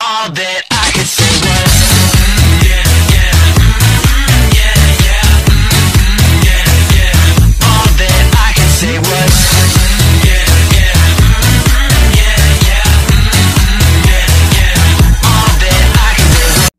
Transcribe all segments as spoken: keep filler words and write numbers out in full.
All that I could say was yeah, yeah, yeah, yeah, yeah, yeah. All that I could say was yeah, yeah, yeah, yeah, yeah, yeah. All that I could say was.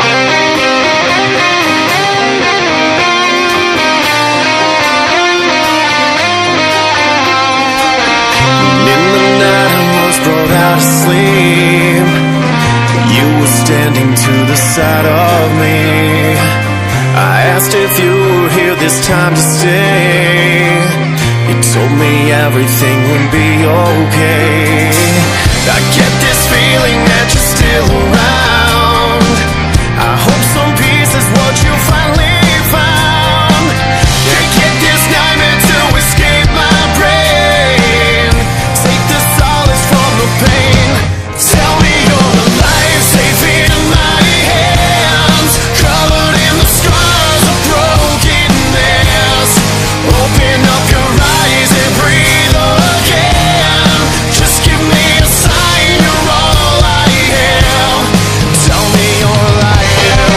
In the night I was brought out of sleep. You were standing to the side of me. I asked if you were here this time to stay. You told me everything would be okay. I get this feeling that you're still around. I hope some peace is what you finally found. Can't get this nightmare to escape my brain. Take the solace from the pain. Tell me you're alive, safe in my hands, covered in the scars of brokenness. Open up your eyes and breathe again. Just give me a sign you're all I am. Tell me you're alive.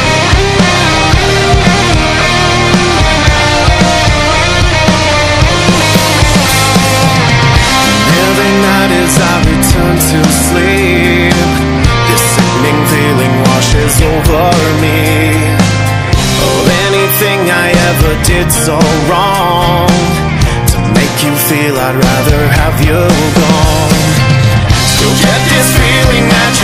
Every night as I return to sleep, this sickening feeling washes over me. Of anything I ever did so wrong, to make you feel I'd rather have you gone. Still get this feeling that